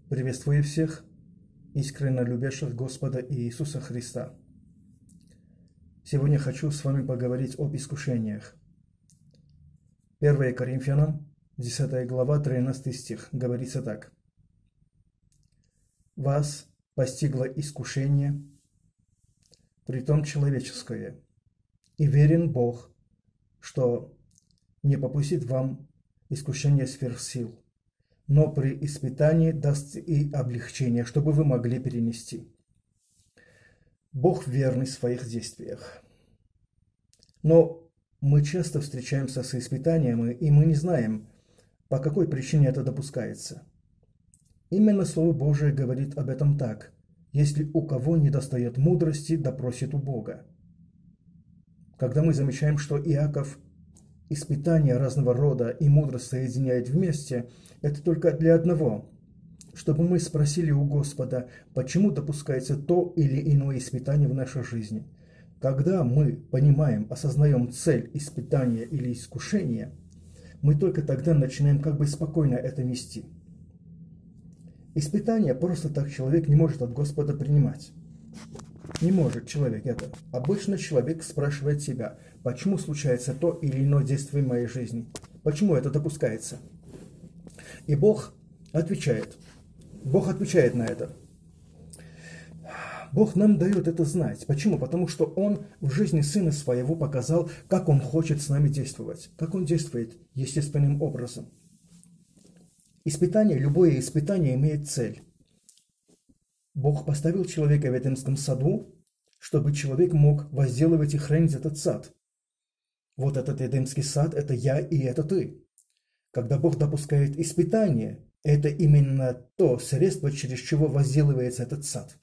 Приветствую всех, искренне любящих Господа Иисуса Христа. Сегодня хочу с вами поговорить об искушениях. 1 Коринфянам, 10 глава, 13 стих, говорится так. «Вас постигло искушение, притом человеческое, и верен Бог, что не попустит вам искушение сверх сил, но при испытании даст и облегчение, чтобы вы могли перенести». Бог верный в своих действиях. Но мы часто встречаемся с испытаниями, и мы не знаем, по какой причине это допускается. Именно Слово Божие говорит об этом так: «Если у кого недостает мудрости, да просит у Бога». Когда мы замечаем, что Иаков испытания разного рода и мудрость соединяет вместе, это только для одного, чтобы мы спросили у Господа, почему допускается то или иное испытание в нашей жизни. Когда мы понимаем, осознаем цель испытания или искушения, мы только тогда начинаем спокойно это нести. Испытание просто так человек не может от Господа принимать. Не может человек это. Обычно человек спрашивает себя, почему случается то или иное действие в моей жизни, почему это допускается. И Бог отвечает. Бог отвечает на это. Бог нам дает это знать. Почему? Потому что Он в жизни Сына Своего показал, как Он хочет с нами действовать. Как Он действует естественным образом. Испытание, любое испытание имеет цель. Бог поставил человека в Эдемском саду, чтобы человек мог возделывать и хранить этот сад. Вот этот Эдемский сад – это я и это ты. Когда Бог допускает испытание, это именно то средство, через чего возделывается этот сад.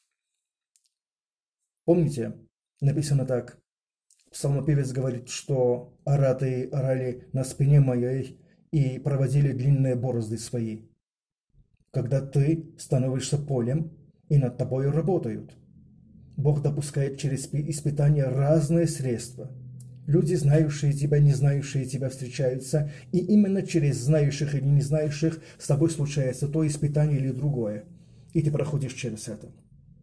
Помните, написано так. Псалмопевец говорит, что аратые орали на спине моей и проводили длинные борозды свои. Когда ты становишься полем, и над тобою работают. Бог допускает через испытания разные средства. Люди, знающие тебя, не знающие тебя, встречаются, и именно через знающих или не знающих с тобой случается то испытание или другое, и ты проходишь через это.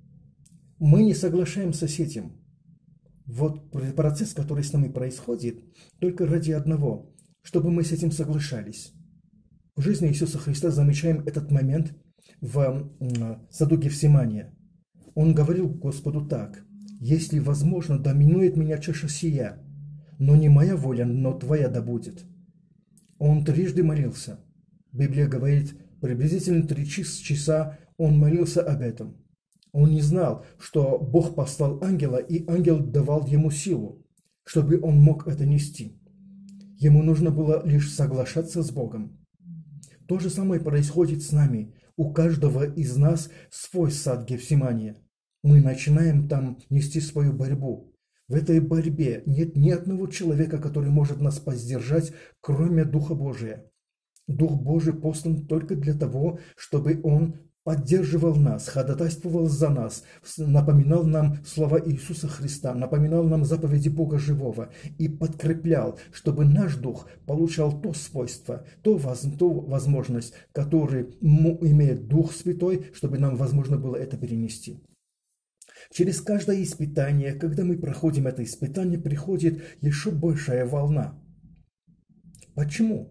Мы не соглашаемся с этим. Вот процесс, который с нами происходит, только ради одного, чтобы мы с этим соглашались. В жизни Иисуса Христа замечаем этот момент в саду Гефсимания. Он говорил Господу так: «Если возможно, да минует меня чаша сия, но не моя воля, но твоя да будет». Он трижды молился. Библия говорит, приблизительно 3 часа он молился об этом. Он не знал, что Бог послал ангела, и ангел давал ему силу, чтобы он мог это нести. Ему нужно было лишь соглашаться с Богом. То же самое происходит с нами. У каждого из нас свой сад Гефсимания. Мы начинаем там нести свою борьбу. В этой борьбе нет ни одного человека, который может нас поддержать, кроме Духа Божия. Дух Божий послан только для того, чтобы Он поддерживал нас, ходатайствовал за нас, напоминал нам слова Иисуса Христа, напоминал нам заповеди Бога Живого и подкреплял, чтобы наш дух получал то свойство, ту возможность, которую имеет Дух Святой, чтобы нам возможно было это перенести. Через каждое испытание, когда мы проходим это испытание, приходит еще большая волна. Почему?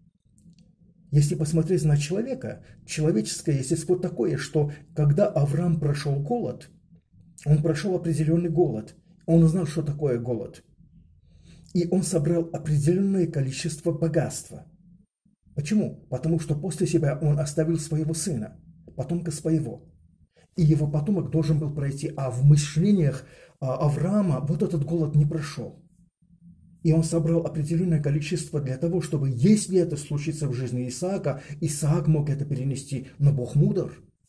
Если посмотреть на человека, человеческое естество такое, что когда Авраам прошел голод, он прошел определенный голод, он знал, что такое голод. И он собрал определенное количество богатства. Почему? Потому что после себя он оставил своего сына, потомка своего. И его потомок должен был пройти, а в мышлениях Авраама вот этот голод не прошел. И он собрал определенное количество для того, чтобы, если это случится в жизни Исаака, Исаак мог это перенести, но Бог мудр.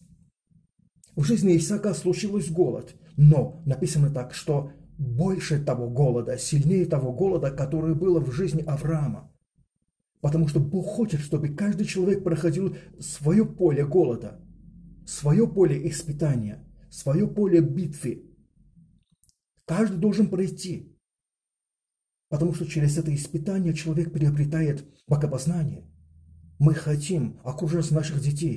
В жизни Исаака случился голод, но написано так, что больше того голода, сильнее того голода, который был в жизни Авраама. Потому что Бог хочет, чтобы каждый человек проходил свое поле голода, свое поле испытания, свое поле битвы. Каждый должен пройти. Потому что через это испытание человек приобретает богопознание. Мы хотим окружать наших детей.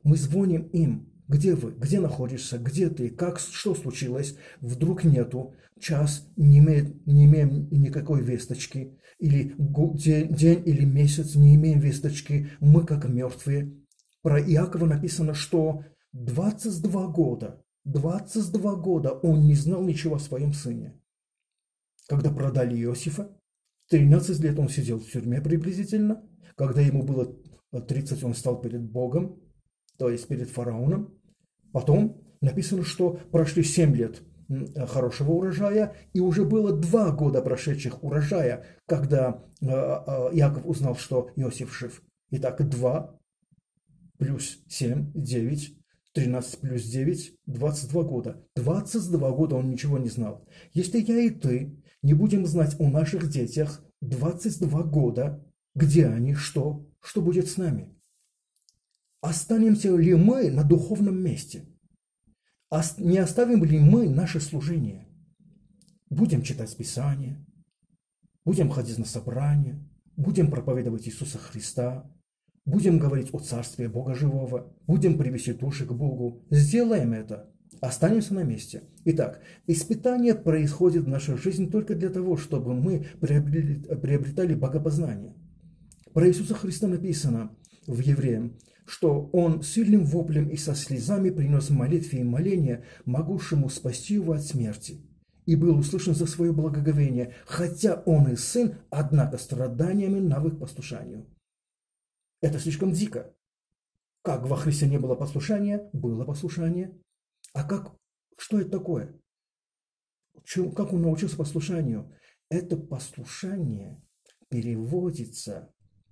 Мы звоним им. Где вы? Где находишься? Где ты? Как? Что случилось? Вдруг нету. Час не имеем никакой весточки. Или день или месяц не имеем весточки. Мы как мертвые. Про Иакова написано, что 22 года он не знал ничего о своем сыне. Когда продали Иосифа, 13 лет он сидел в тюрьме приблизительно. Когда ему было 30, он стал перед Богом, то есть перед фараоном. Потом написано, что прошли 7 лет хорошего урожая, и уже было 2 года прошедших урожая, когда Иаков узнал, что Иосиф жив. Итак, 2 плюс 7, 9, 13 плюс 9, 22 года. 22 года он ничего не знал. Если я и ты не будем знать о наших детях 22 года, где они, что будет с нами? Останемся ли мы на духовном месте? Не оставим ли мы наше служение? Будем читать Писание, будем ходить на собрания, будем проповедовать Иисуса Христа, будем говорить о Царстве Бога Живого, будем привести души к Богу. Сделаем это. Останемся на месте. Итак, испытание происходит в нашей жизни только для того, чтобы мы приобретали богопознание. Про Иисуса Христа написано в Евреям, что Он сильным воплем и со слезами принес молитвы и моления, могущему спасти его от смерти, и был услышан за свое благоговение, хотя Он и Сын, однако страданиями навык послушанию. Это слишком дико. Как во Христе не было послушания, было послушание. А что это такое? Как Он научился послушанию? Это послушание переводится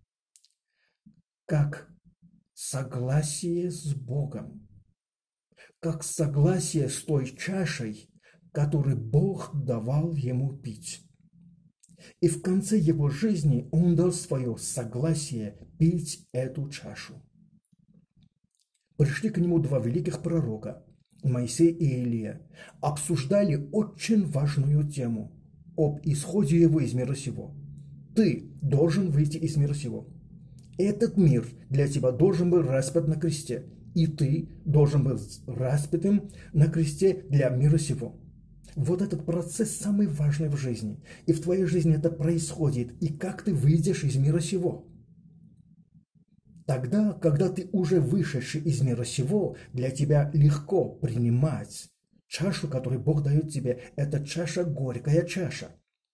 как согласие с Богом, как согласие с той чашей, которую Бог давал ему пить. И в конце его жизни он дал свое согласие пить эту чашу. Пришли к нему 2 великих пророка, Моисей и Илия, обсуждали очень важную тему об исходе его из мира сего. Ты должен выйти из мира сего. Этот мир для тебя должен был распят на кресте, и ты должен был распятым на кресте для мира сего. Вот этот процесс самый важный в жизни, и в твоей жизни это происходит, и как ты выйдешь из мира сего. Тогда, когда ты уже вышедший из мира сего, для тебя легко принимать чашу, которую Бог дает тебе. Это чаша, горькая чаша.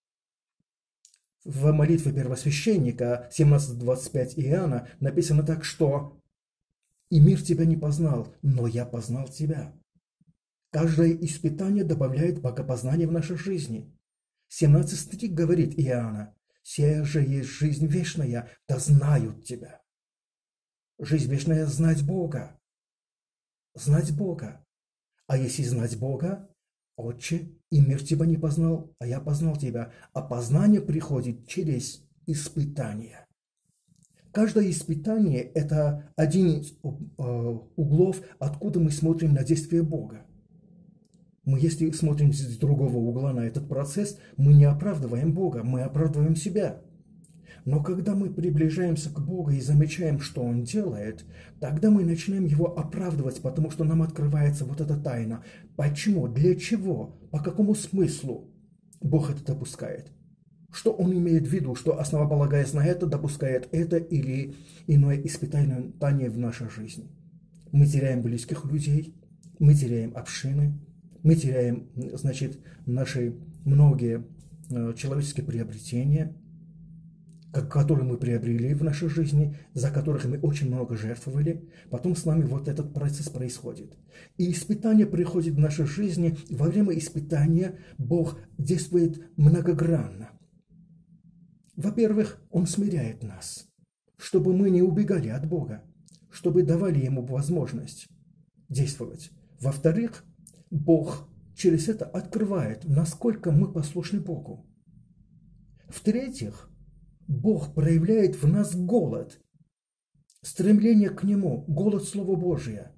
В молитве первосвященника 17:25 Иоанна написано так, что «И мир тебя не познал, но я познал тебя». Каждое испытание добавляет богопознание в нашей жизни. 17:3 говорит Иоанна: «Сия же есть жизнь вечная, да знают тебя». Жизнь вечная – знать Бога. Знать Бога. А если знать Бога, Отче, и мир тебя не познал, а я познал тебя. А познание приходит через испытание. Каждое испытание – это один из углов, откуда мы смотрим на действие Бога. Мы, если смотрим с другого угла на этот процесс, мы не оправдываем Бога, мы оправдываем себя. Но когда мы приближаемся к Богу и замечаем, что Он делает, тогда мы начинаем Его оправдывать, потому что нам открывается вот эта тайна. Почему? Для чего? По какому смыслу Бог это допускает? Что Он имеет в виду? Что, основополагаясь на это, допускает это или иное испытание в нашей жизни? Мы теряем близких людей, мы теряем общины, мы теряем, наши многие человеческие приобретения, которые мы приобрели в нашей жизни, за которых мы очень много жертвовали. Потом с нами вот этот процесс происходит. И испытание приходит в нашей жизни. Во время испытания Бог действует многогранно. Во-первых, Он смиряет нас, чтобы мы не убегали от Бога, чтобы давали Ему возможность действовать. Во-вторых, Бог через это открывает, насколько мы послушны Богу. В-третьих, Бог проявляет в нас голод, стремление к Нему, голод Слова Божия.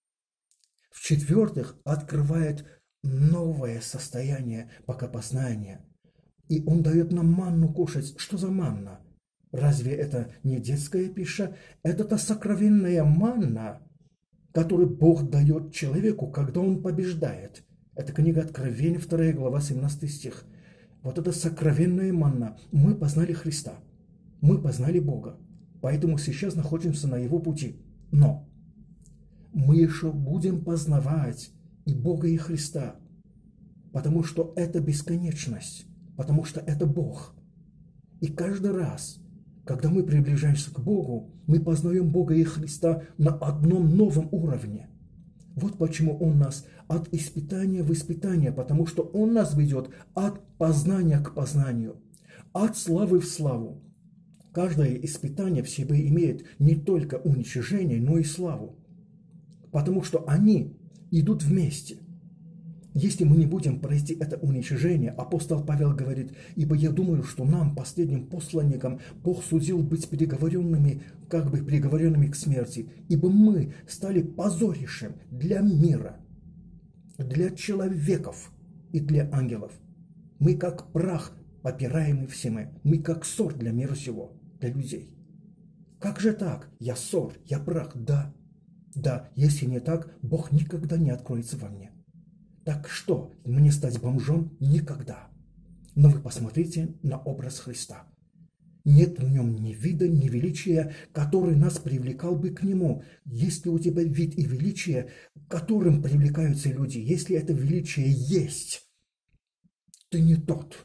В-четвертых, открывает новое состояние богопознания. И Он дает нам манну кушать. Что за манна? Разве это не детская пища? Это та сокровенная манна, который Бог дает человеку, когда он побеждает. Это книга Откровения, 2 глава, 17 стих. Вот это сокровенная манна. Мы познали Христа. Мы познали Бога. Поэтому сейчас находимся на Его пути. Но мы еще будем познавать и Бога, и Христа. Потому что это бесконечность. Потому что это Бог. И каждый раз, когда мы приближаемся к Богу, мы познаем Бога и Христа на одном новом уровне. Вот почему Он нас от испытания в испытание, потому что Он нас ведет от познания к познанию, от славы в славу. Каждое испытание в себе имеет не только уничижение, но и славу, потому что они идут вместе. Если мы не будем пройти это уничижение, апостол Павел говорит: «Ибо я думаю, что нам, последним посланникам, Бог судил быть приговоренными к смерти, ибо мы стали позорищем для мира, для человеков и для ангелов. Мы как прах, попираемый всеми, мы как ссор для мира сего, для людей». Как же так? Я ссор, я прах, да. Да, если не так, Бог никогда не откроется во мне. Так что, мне стать бомжом? Никогда. Но вы посмотрите на образ Христа. Нет в нем ни вида, ни величия, который нас привлекал бы к нему. Если у тебя вид и величие, к которым привлекаются люди, если это величие есть, ты не тот.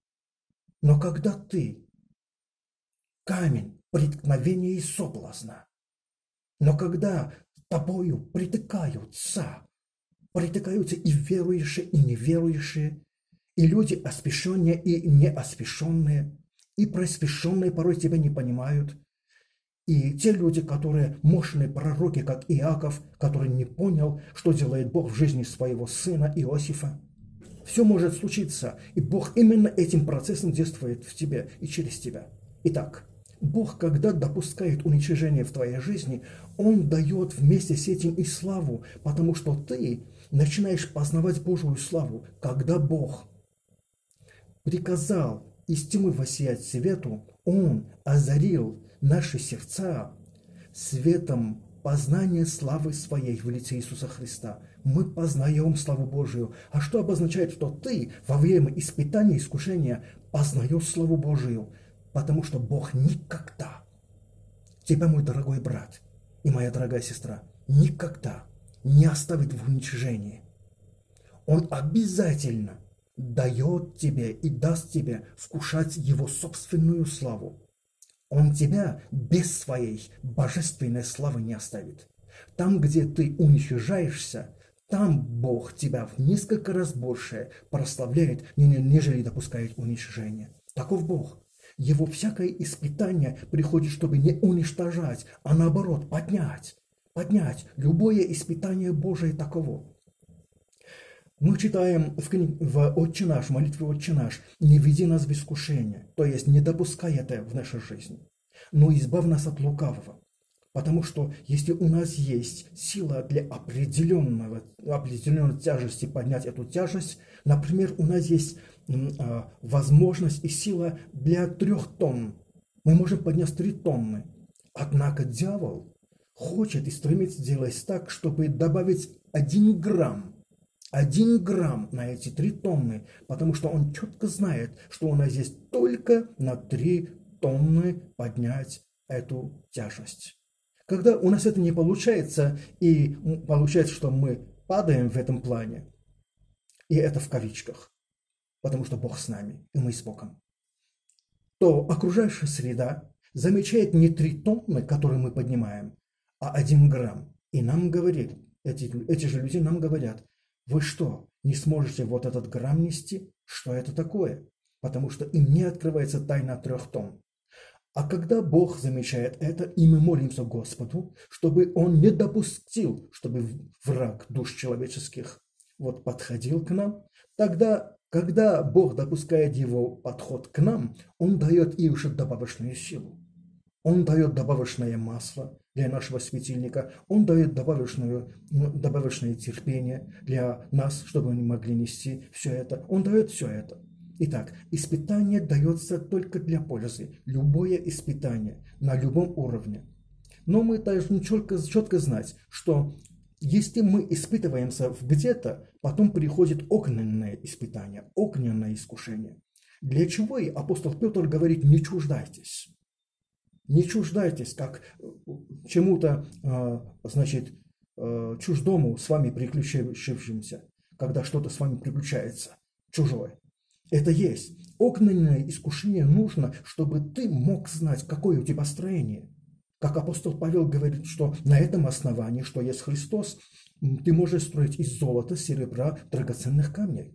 Но когда ты камень преткновения и соблазна, но когда тобою притыкаются и верующие, и неверующие, и люди освященные, и неосвященные, и просвещенные порой тебя не понимают, и те люди, которые мощные пророки, как Иаков, который не понял, что делает Бог в жизни своего сына Иосифа. Все может случиться, и Бог именно этим процессом действует в тебе и через тебя. Итак, Бог, когда допускает уничижение в твоей жизни, Он дает вместе с этим и славу, потому что ты начинаешь познавать Божию славу, когда Бог приказал из тьмы воссиять свету, Он озарил наши сердца светом познания славы Своей в лице Иисуса Христа. Мы познаем славу Божию. А что обозначает, что ты во время испытания, искушения познаешь славу Божию? Потому что Бог никогда, тебя, мой дорогой брат и моя дорогая сестра, никогда не оставит в уничижении. Он обязательно дает тебе и даст тебе вкушать Его собственную славу. Он тебя без своей божественной славы не оставит. Там, где ты уничижаешься, там Бог тебя в несколько раз больше прославляет, нежели допускает уничижение. Таков Бог. Его всякое испытание приходит, чтобы не уничтожать, а наоборот поднять. Поднять. Любое испытание Божие таково. Мы читаем в «Отче наш», в молитве «Отче наш», «Не веди нас в искушение», то есть не допускай это в нашей жизни, но избавь нас от лукавого. Потому что если у нас есть сила для определенной тяжести поднять эту тяжесть, например, у нас есть возможность и сила для 3 тонн, мы можем поднять 3 тонны. Однако дьявол хочет и стремится делать так, чтобы добавить 1 грамм на эти 3 тонны, потому что он четко знает, что у нас есть только на 3 тонны поднять эту тяжесть. Когда у нас это не получается, и получается, что мы падаем в этом плане, и это в кавичках, потому что Бог с нами, и мы с Богом, то окружающая среда замечает не 3 тонны, которые мы поднимаем, а 1 грамм. И нам говорит, эти же люди нам говорят: вы что, не сможете вот этот грамм нести? Что это такое? Потому что им не открывается тайна 3 тонн. А когда Бог замечает это, и мы молимся Господу, чтобы Он не допустил, чтобы враг душ человеческих подходил к нам, тогда, когда Бог допускает его подход к нам, Он дает и уже добавочную силу. Он дает добавочное масло для нашего светильника, Он дает добавочное терпение для нас, чтобы мы могли нести все это. Он дает все это. Итак, испытание дается только для пользы. Любое испытание на любом уровне. Но мы должны четко знать, что Если мы испытываемся где-то, потом приходит огненное испытание, огненное искушение. Для чего и апостол Петр говорит: не чуждайтесь. Не чуждайтесь, как чему-то, чуждому с вами приключившимся, когда что-то с вами приключается, чужое. Это есть. Огненное искушение нужно, чтобы ты мог знать, какое у тебя строение. Как апостол Павел говорит, что на этом основании, что есть Христос, ты можешь строить из золота, серебра, драгоценных камней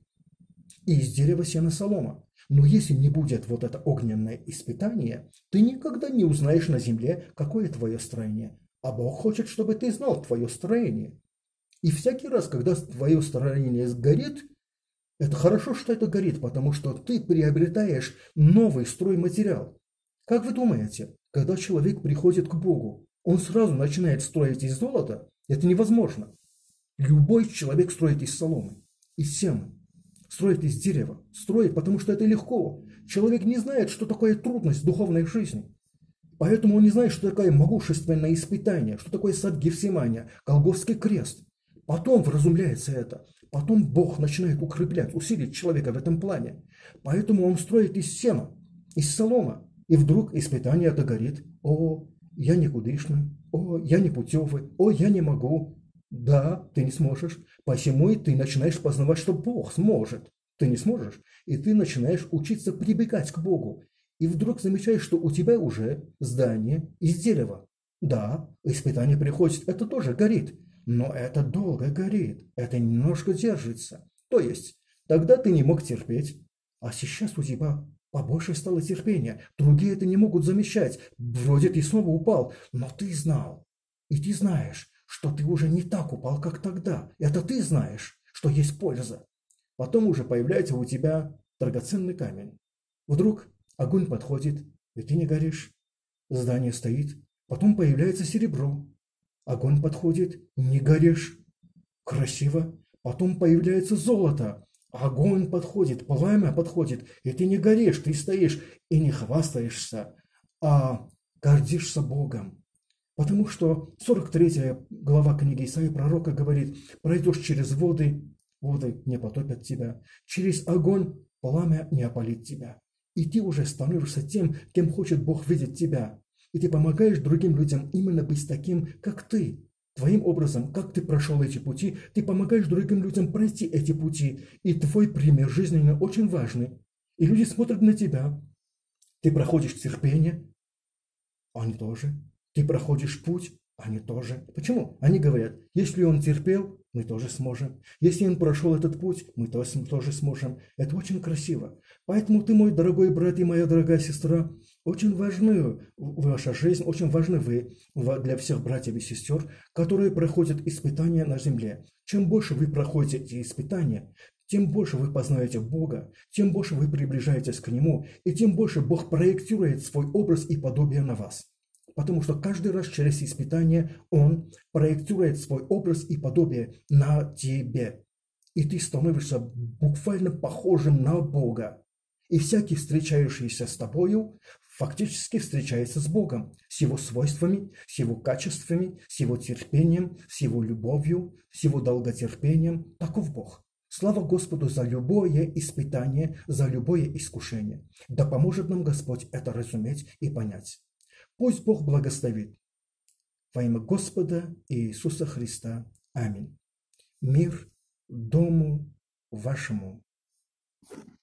и из дерева, сена, солома. Но если не будет вот это огненное испытание, ты никогда не узнаешь на земле, какое твое строение. А Бог хочет, чтобы ты знал твое строение. И всякий раз, когда твое строение сгорит, это хорошо, что это горит, потому что ты приобретаешь новый стройматериал. Как вы думаете, когда человек приходит к Богу, он сразу начинает строить из золота? Это невозможно. Любой человек строит из соломы, из сена, строит из дерева, строит, потому что это легко. Человек не знает, что такое трудность в духовной жизни. Поэтому он не знает, что такое могущественное испытание, что такое сад Гефсимания, Голгофский крест. Потом вразумляется это. Потом Бог начинает укреплять, усилить человека в этом плане. Поэтому он строит из сена, из солома. И вдруг испытание это горит. О, я никудышный. О, я не путевый. О, я не могу. Да, ты не сможешь. Посему и ты начинаешь познавать, что Бог сможет. Ты не сможешь. И ты начинаешь учиться прибегать к Богу. И вдруг замечаешь, что у тебя уже здание из дерева. Да, испытание приходит, это тоже горит. Но это долго горит, это немножко держится. То есть, тогда ты не мог терпеть, а сейчас у тебя побольше стало терпения. Другие это не могут замечать. Вроде ты снова упал, но ты знал. И ты знаешь, что ты уже не так упал, как тогда. Это ты знаешь, что есть польза. Потом уже появляется у тебя драгоценный камень. Вдруг огонь подходит, и ты не горишь. Здание стоит. Потом появляется серебро. Огонь подходит, не горишь. Красиво. Потом появляется золото. Огонь подходит, пламя подходит, и ты не горишь, ты стоишь и не хвастаешься, а гордишься Богом. Потому что 43 глава книги Исаии пророка говорит: пройдешь через воды, воды не потопят тебя, через огонь пламя не опалит тебя. И ты уже становишься тем, кем хочет Бог видеть тебя. И ты помогаешь другим людям именно быть таким, как ты. Твоим образом, как ты прошел эти пути, ты помогаешь другим людям пройти эти пути. И твой пример жизненный очень важный. И люди смотрят на тебя. Ты проходишь терпение, они тоже. Ты проходишь путь, они тоже. Почему? Они говорят: если он терпел, мы тоже сможем. Если он прошел этот путь, мы тоже сможем. Это очень красиво. Поэтому ты, мой дорогой брат и моя дорогая сестра, очень важны ваша жизнь, очень важны вы для всех братьев и сестер, которые проходят испытания на земле. Чем больше вы проходите эти испытания, тем больше вы познаете Бога, тем больше вы приближаетесь к Нему, и тем больше Бог проектирует свой образ и подобие на вас. Потому что каждый раз через испытание Он проектирует свой образ и подобие на тебе. И ты становишься буквально похожим на Бога. И всякий, встречающийся с тобою, фактически встречается с Богом, с Его свойствами, с Его качествами, с Его терпением, с Его любовью, с Его долготерпением. Таков Бог. Слава Господу за любое испытание, за любое искушение. Да поможет нам Господь это разуметь и понять. Пусть Бог благословит. Во имя Господа Иисуса Христа. Аминь. Мир дому вашему.